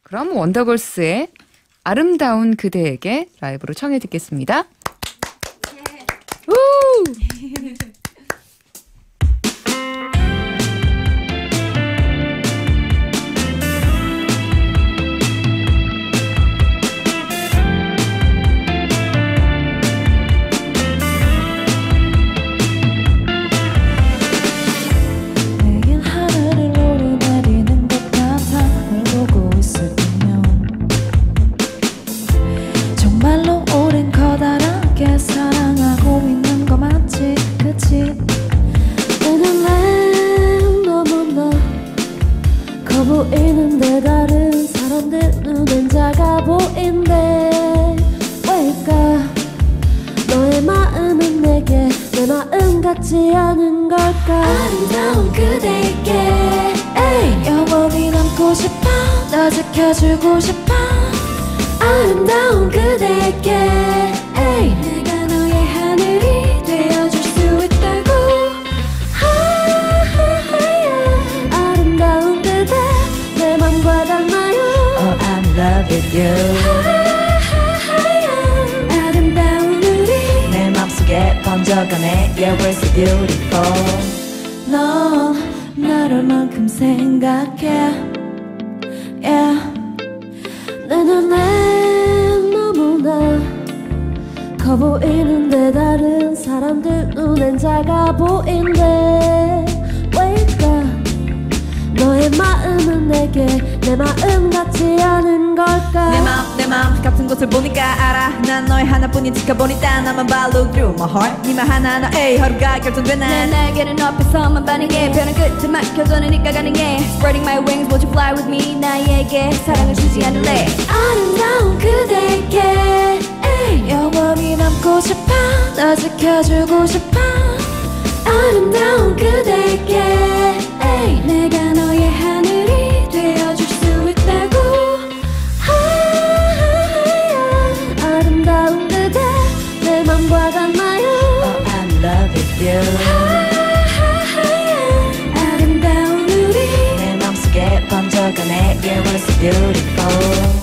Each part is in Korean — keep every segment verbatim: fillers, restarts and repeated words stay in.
그럼 원더걸스의 아름다운 그대에게 라이브로 청해 듣겠습니다. 우! 사랑하고 있는 거 맞지 그치 내 눈엔 너무나 커 보이는데 다른 사람들 눈엔 작아 보인대 왜일까 너의 마음은 내게 내 마음 같지 않은 걸까 아름다운 그대에게 에이, 영원히 남고 싶어 너 지켜주고 싶어 아름다운 그대에게 에이, 내가 너의 하늘이 되어줄 수 있다고 하하하야. 아름다운 그대 내 맘과 닮아요 Oh I'm in love with you 하하하야. 아름다운 우리 내 맘속에 번져가네 Yeah we're so beautiful 넌 나를 만큼 생각해 Yeah 내 눈엔 너무나 커 보이는데 다른 사람들 눈엔 작아 보인대 왜일까 너의 마음은 내게 내 마음 같지 않은 걸까 내 맘, 내 맘 같은 곳을 보니까 알아 난 너의 하나뿐인 지켜보니까 나만 발로 through my heart 니만 하나하나에 하루가 결정되네 내 날개는 앞에서만 반응해 변한 끝에 막혀져내니까 가능해 Spreading my wings won't you fly with me 나에게 사랑을 주지 않을래 아름다운 그대에게 에이, 영원히 남고 싶어 너 지켜주고 싶어 아름다운 그대에게 에이, 내가 너의 하늘이 되어줄 수 있다고 하하하야. 아름다운 그대 내 맘과 닮아요 Oh I'm in love with you 하하하야. 아름다운 우리 내 맘속에 번져가네 Yeah we're so beautiful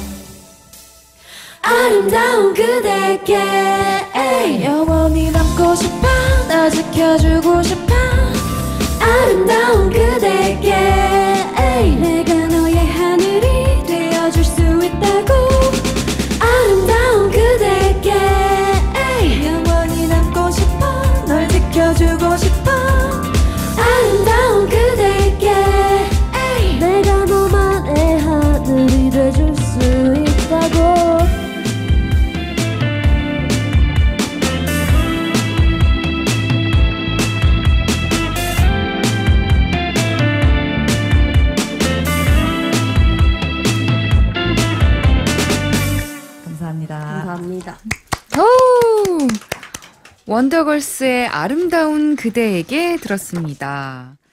아름다운 그대에게 에이, 영원히 남고 싶어 너 지켜주고 싶어 아름다운 그대에게 에이, 내가 너의 하늘이 되어줄 수 있다고 아름다운 그대에게 에이, 영원히 남고 싶어 널 지켜주고 싶어 아름다운 그대에게 에이, 내가 너만의 하늘이 돼줄 수 있다고 감사합니다. 감사합니다. 오! 원더걸스의 아름다운 그대에게 들었습니다.